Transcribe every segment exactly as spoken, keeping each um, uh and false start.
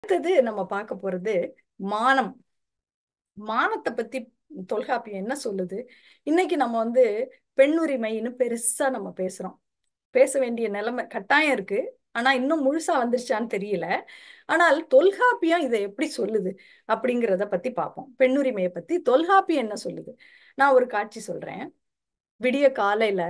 அடுத்தது நம்ம பார்க்க போறது மானம். மானத்தை பத்தி தொல்காப்பியம் என்ன சொல்லுது? இன்னைக்கு நம்ம வந்து பெண்ணுரிமைன்னு பெருசா நம்ம பேசுறோம். பேச வேண்டிய நிலைமை கட்டாயம் இருக்கு. ஆனா இன்னும் முழுசா வந்துருச்சான்னு தெரியல. ஆனால் தொல்காப்பியம் இதை எப்படி சொல்லுது அப்படிங்கிறத பத்தி பார்ப்போம். பெண்ணுரிமையை பத்தி தொல்காப்பியம் என்ன சொல்லுது? நான் ஒரு காட்சி சொல்றேன். விடிய காலையில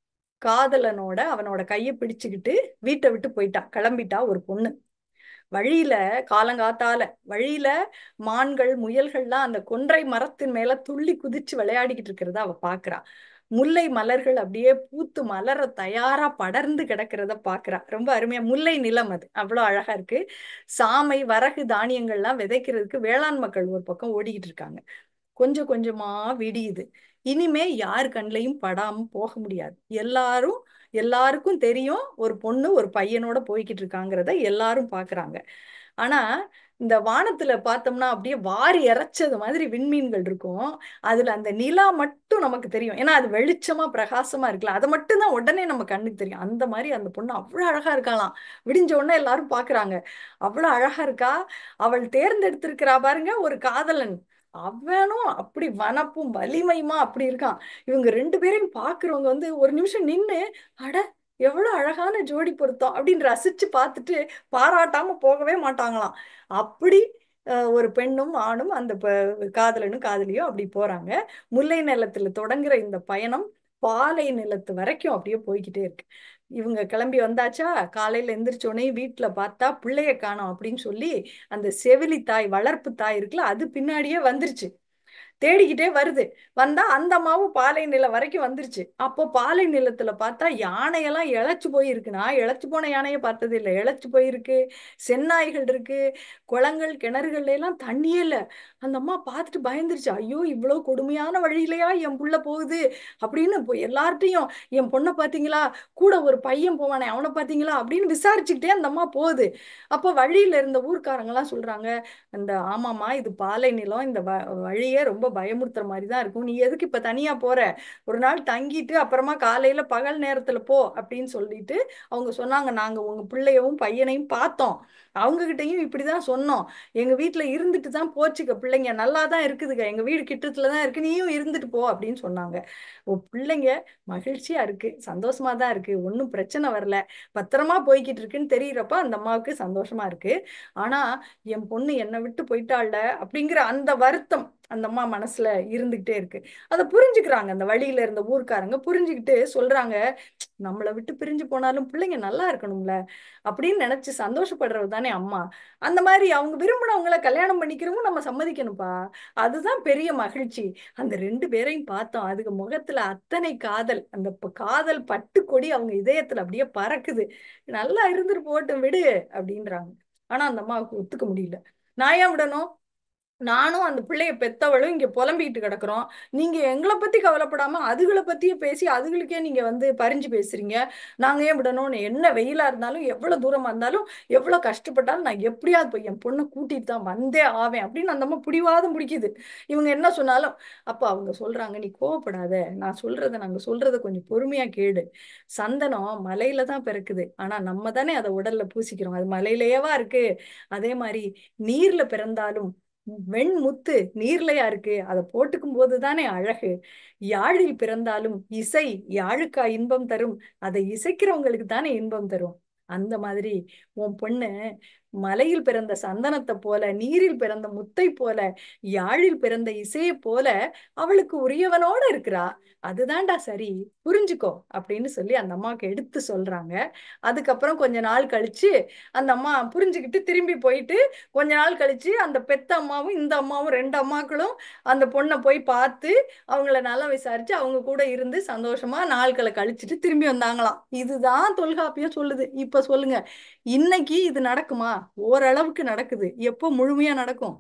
காதலனோட அவனோட கையை பிடிச்சுக்கிட்டு வீட்டை விட்டு போயிட்டா, கிளம்பிட்டா ஒரு பொண்ணு. வழியில காலங்காத்தால வழியில மான்கள் முயல்கள்லாம் அந்த கொன்றை மரத்தின் மேல துள்ளி குதிச்சு விளையாடிக்கிட்டு இருக்கிறத அவ பாக்குறா. முல்லை மலர்கள் அப்படியே பூத்து மலர தயாரா படர்ந்து கிடக்கிறத பாக்குறா. ரொம்ப அருமையா, முல்லை நிலம் அது அவ்வளவு அழகா இருக்கு. சாமை வரகு தானியங்கள்லாம் விதைக்கிறதுக்கு வேளாண் மக்கள் ஒரு பக்கம் ஓடிக்கிட்டு இருக்காங்க. கொஞ்சம் கொஞ்சமா விடியுது. இனிமே யார் கண்லையும் படாம போக முடியாது. எல்லாரும் எல்லாருக்கும் தெரியும் ஒரு பொண்ணு ஒரு பையனோட போய்கிட்டு இருக்காங்கிறத எல்லாரும் பாக்குறாங்க. ஆனா இந்த வானத்துல பார்த்தோம்னா அப்படியே வாரி இறைச்சது மாதிரி விண்மீன்கள் இருக்கும். அதுல அந்த நிலா மட்டும் நமக்கு தெரியும். ஏன்னா அது வெளிச்சமா பிரகாசமா இருக்குல்ல, அதை மட்டும் தான் உடனே நம்ம கண்ணுக்கு தெரியும். அந்த மாதிரி அந்த பொண்ணு அவ்வளவு அழகா இருக்காளாம். விடிஞ்ச உடனே எல்லாரும் பாக்குறாங்க. அவ்வளவு அழகா இருக்கா. அவள் தேர்ந்தெடுத்திருக்கிறா பாருங்க ஒரு காதலன். அவனும் அப்படி வனப்பும் வலிமையுமா அப்படி இருக்கான். இவங்க ரெண்டு பேரையும் பாக்குறவங்க வந்து ஒரு நிமிஷம் நின்னு, அட எவ்வளவு அழகான ஜோடி பொருத்தம் அப்படின்னு ரசிச்சு பார்த்துட்டு பாராட்டாம போகவே மாட்டாங்களாம். அப்படி அஹ், ஒரு பெண்ணும் ஆணும் அந்த ப- காதலனும் காதலியும் அப்படி போறாங்க. முல்லை நிலத்துல தொடங்குற இந்த பயணம் பாலை நிலத்து வரைக்கும் அப்படியே போய்கிட்டே இருக்கு. இவங்க கிளம்பி வந்தாச்சா, காலையில எந்திரிச்ச உடனே வீட்டுல பார்த்தா பிள்ளைய காணோம் அப்படின்னு சொல்லி அந்த செவிலி தாய், வளர்ப்பு தாய் இருக்குல்ல, அது பின்னாடியே வந்துருச்சு. தேடிக்கிட்டே வருது. வந்தா அந்த அம்மாவும் பாலை நிலம் வரைக்கும் வந்துருச்சு. அப்போ பாலை நிலத்துல பார்த்தா யானையெல்லாம் இழைச்சு போயிருக்கு. நான் இழைச்சு போன யானையை பார்த்தது இல்லை. இழைச்சு போயிருக்கு. செந்நாய்கள் இருக்கு. குளங்கள் கிணறுகள்ல எல்லாம் தண்ணியே இல்லை. அந்த அம்மா பார்த்துட்டு பயந்துருச்சு. ஐயோ இவ்வளவு கொடுமையான வழியிலையா என் புள்ள போகுது அப்படின்னு இப்போ எல்லார்ட்டையும், என் பொண்ணை பாத்தீங்களா, கூட ஒரு பையன் போவானே அவனை பாத்தீங்களா அப்படின்னு விசாரிச்சுக்கிட்டே அந்த அம்மா போகுது. அப்போ வழியில இருந்த ஊர்க்காரங்க எல்லாம் சொல்றாங்க, இந்த ஆமாமா இது பாலை நிலம், இந்த வ- வழியே ரொம்ப பயமுறுத்துற மாதிரி தான் இருக்கும். நீ எதுக்கு இப்ப தனியா போற? ஒரு நாள் தங்கிட்டு அப்புறமா காலையில பகல் நேரத்துல போ அப்படின்னு சொல்லிட்டு அவங்க சொன்னாங்க. நாங்க உங்க பிள்ளையவும் பையனையும் பார்த்தோம். அவங்க கிட்டயும் இப்படிதான் சொன்னோம். எங்க வீட்டுல இருந்துட்டு தான் போச்சுக்க, பிள்ளைங்க நல்லா தான் இருக்குதுங்க, எங்க வீடு கிட்டத்துல தான் இருக்கு, நீயும் இருந்துட்டு போ அப்படின்னு சொன்னாங்க. ஓ, பிள்ளைங்க மகிழ்ச்சியா இருக்கு, சந்தோஷமா தான் இருக்கு, ஒன்றும் பிரச்சனை வரல, பத்திரமா போய்கிட்டு இருக்குன்னு தெரியறப்ப அந்த அம்மாவுக்கு சந்தோஷமா இருக்கு. ஆனா என் பொண்ணு என்னை விட்டு போயிட்டாள்ல அப்படிங்கிற அந்த வருத்தம் அந்த அம்மா மனசுல இருந்துகிட்டே இருக்கு. அதை புரிஞ்சுக்கிறாங்க. அந்த வழியில இருந்த ஊர்க்காரங்க புரிஞ்சுக்கிட்டு சொல்றாங்க, நம்மளை விட்டு பிரிஞ்சு போனாலும் பிள்ளைங்க நல்லா இருக்கணும்ல அப்படின்னு நினைச்சு சந்தோஷப்படுறது தானே அம்மா. அந்த மாதிரி அவங்க விரும்பினவங்களை கல்யாணம் பண்ணிக்கிறவங்க நம்ம சம்மதிக்கணும்ப்பா. அதுதான் பெரிய மகிழ்ச்சி. அந்த ரெண்டு பேரையும் பார்த்தோம், அதுக்கு முகத்துல அத்தனை காதல், அந்த ப- காதல் பட்டுக்கொடி அவங்க இதயத்துல அப்படியே பறக்குது. நல்லா இருந்துட்டு போட்டும் விடு அப்படின்றாங்க. ஆனா அந்த அம்மாவுக்கு ஒத்துக்க முடியல. நான் ஏன் விடணும்? நானும் அந்த பிள்ளைய பெத்தவளும் இங்க புலம்பிக்கிட்டு கிடக்குறோம். நீங்க எங்களை பத்தி கவலைப்படாம அதுகளை பத்தியே பேசி அதுகளுக்கே நீங்க வந்து பரிஞ்சு பேசுறீங்க. நாங்க ஏன் விடணும்னு? என்ன வெயிலா இருந்தாலும் எவ்வளவு தூரமா இருந்தாலும் எவ்வளவு கஷ்டப்பட்டாலும் நான் எப்படியாவது போய் என் பொண்ணை கூட்டிட்டு தான் வந்தே ஆவேன் அப்படின்னு அந்த அம்மா பிடிவாதம் பிடிக்குது. இவங்க என்ன சொன்னாலும். அப்ப அவங்க சொல்றாங்க, நீ கோவப்படாத, நான் சொல்றத நாங்க சொல்றத கொஞ்சம் பொறுமையா கேடு. சந்தனம் மலையில தான் பிறக்குது, ஆனா நம்ம தானே அதை உடல்ல பூசிக்கிறோம். அது மலையிலேயேவா இருக்கு. அதே மாதிரி நீர்ல பிறந்தாலும் வெண்முத்து நீர்லையா இருக்கு, அதை போட்டுக்கும் போது தானே அழகு. யாழில் பிறந்தாலும் இசை யாழுக்கா இன்பம் தரும், அதை இசைக்கிறவங்களுக்கு தானே இன்பம் தரும். அந்த மாதிரி உன் பொண்ணு மலையில் பிறந்த சந்தனத்தை போல, நீரில் பிறந்த முத்தை போல, யாழில் பிறந்த இசையை போல அவளுக்கு உரியவனோட இருக்கிறா. அதுதான்டா சரி, புரிஞ்சுக்கோ அப்படின்னு சொல்லி அந்த அம்மாவுக்கு எடுத்து சொல்றாங்க. அதுக்கப்புறம் கொஞ்ச நாள் கழிச்சு அந்த அம்மா புரிஞ்சுக்கிட்டு திரும்பி போயிட்டு, கொஞ்ச நாள் கழிச்சு அந்த பெத்த அம்மாவும் இந்த அம்மாவும் ரெண்டு அம்மாக்களும் அந்த பொண்ணை போய் பார்த்து அவங்கள நல்லா விசாரிச்சு அவங்க கூட இருந்து சந்தோஷமா நாட்களை கழிச்சிட்டு திரும்பி வந்தாங்களாம். இதுதான் தொல்காப்பியம் சொல்லுது. இப்ப சொல்லுங்க, இன்னைக்கு இது நடக்குமா? ஓரளவுக்கு நடக்குது. எப்போ முழுமையா நடக்கும்?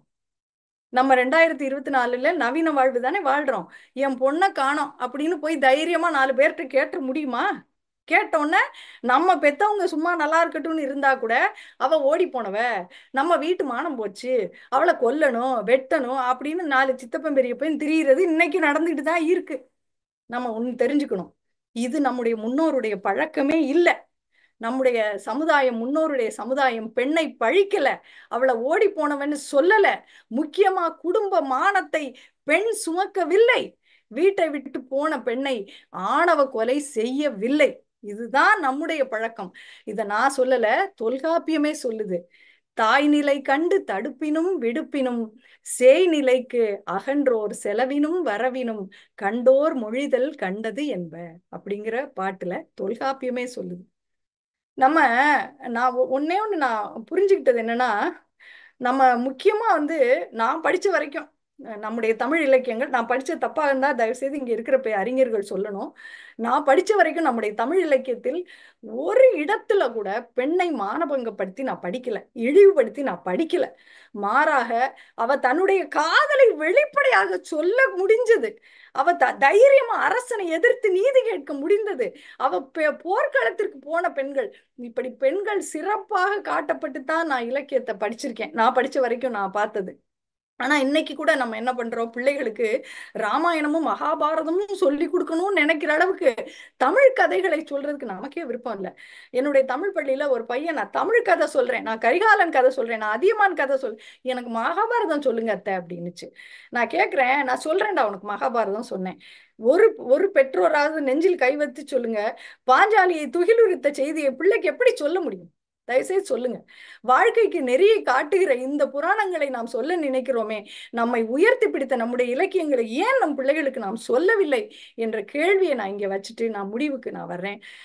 நம்ம ரெண்டாயிரத்தி இருபத்தி நாலுல நவீன வாழ்வு தானே வாழ்றோம். என் பொண்ணை காணோம் அப்படின்னு போய் தைரியமா நாலு பேர்கிட்ட கேட்டு முடியுமா? கேட்டோன்னே நம்ம பெத்தவங்க சும்மா நல்லா இருக்கட்டும்னு இருந்தா கூட, அவ ஓடி போனவ, நம்ம வீட்டு மானம் போச்சு, அவளை கொல்லணும் வெட்டணும் அப்படின்னு நாலு சித்தப்பன் பெரியப்பன் திரியிறது இன்னைக்கு நடந்துட்டு தான் இருக்கு. நம்ம ஒண்ணு தெரிஞ்சுக்கணும், இது நம்முடைய முன்னோருடைய பழக்கமே இல்லை. நம்முடைய சமுதாயம், முன்னோருடைய சமுதாயம் பெண்ணை பழிக்கல, அவளை ஓடி போனவன்னு சொல்லல. முக்கியமா குடும்ப மானத்தை பெண் சுமக்கவில்லை. வீட்டை விட்டு போன பெண்ணை ஆணவ கொலை செய்யவில்லை. இதுதான் நம்முடைய பழக்கம். இத நான் சொல்லல, தொல்காப்பியமே சொல்லுது. தாய்நிலை கண்டு தடுப்பினும் விடுப்பினும் சேய்நிலைக்கு அகன்றோர் செலவினும் வரவினும் கண்டோர் மொழிதல் கண்டது என்ப அப்படிங்கிற பாட்டுல தொல்காப்பியமே சொல்லுது. நம்ம நான் ஒன்னே ஒண்ணு நான் புரிஞ்சுக்கிட்டது என்னன்னா, நம்ம முக்கியமா வந்து நான் படிச்ச வரைக்கும் நம்முடைய தமிழ் இலக்கியங்கள், நான் படிச்ச தப்பா இருந்தா தயவு செய்து இங்க இருக்கிற அறிஞர்கள் சொல்லணும். நான் படிச்ச வரைக்கும் நம்முடைய தமிழ் இலக்கியத்தில் ஒரு இடத்துல கூட பெண்ணை மானபங்கப்படுத்தி நான் படிக்கல, இழிவுபடுத்தி நான் படிக்கல. மாறாக அவ தன்னுடைய காதலை வெளிப்படையாக சொல்ல முடிஞ்சது. அவ த தைரியமா அரசனை எதிர்த்து நீதி கேட்க முடிந்தது. அவ போர்க்களத்திற்கு போன பெண்கள். இப்படி பெண்கள் சிறப்பாக காட்டப்பட்டு தான் நான் இலக்கியத்தை படிச்சிருக்கேன், நான் படிச்ச வரைக்கும் நான் பார்த்தது. ஆனா இன்னைக்கு கூட நம்ம என்ன பண்றோம், பிள்ளைகளுக்கு ராமாயணமும் மகாபாரதமும் சொல்லி கொடுக்கணும்னு நினைக்கிற அளவுக்கு தமிழ் கதைகளை சொல்றதுக்கு நமக்கே விருப்பம் இல்லை. என்னுடைய தமிழ் பள்ளியில ஒரு பையன், நான் தமிழ் கதை சொல்றேன், நான் கரிகாலன் கதை சொல்றேன், நான் அதியமான் கதை சொல், எனக்கு மகாபாரதம் சொல்லுங்க அத்தை அப்படின்னுச்சு. நான் கேட்கிறேன், நான் சொல்றேன்டா உனக்கு மகாபாரதம் சொன்னேன். ஒரு ஒரு பெற்றோராவது நெஞ்சில் கை வைத்து சொல்லுங்க, பாஞ்சாலியை துகிலுரித்த செய்தியை பிள்ளைக்கு எப்படி சொல்ல முடியும்? தயவுசெய்து சொல்லுங்க. வாழ்க்கைக்கு நெறியை காட்டுகிற இந்த புராணங்களை நாம் சொல்ல நினைக்கிறோமே, நம்மை உயர்த்தி பிடித்த நம்முடைய இலக்கியங்களை ஏன் நம் பிள்ளைகளுக்கு நாம் சொல்லவில்லை என்ற கேள்வியை நான் இங்க வச்சுட்டு நான் முடிவுக்கு நான் வர்றேன்.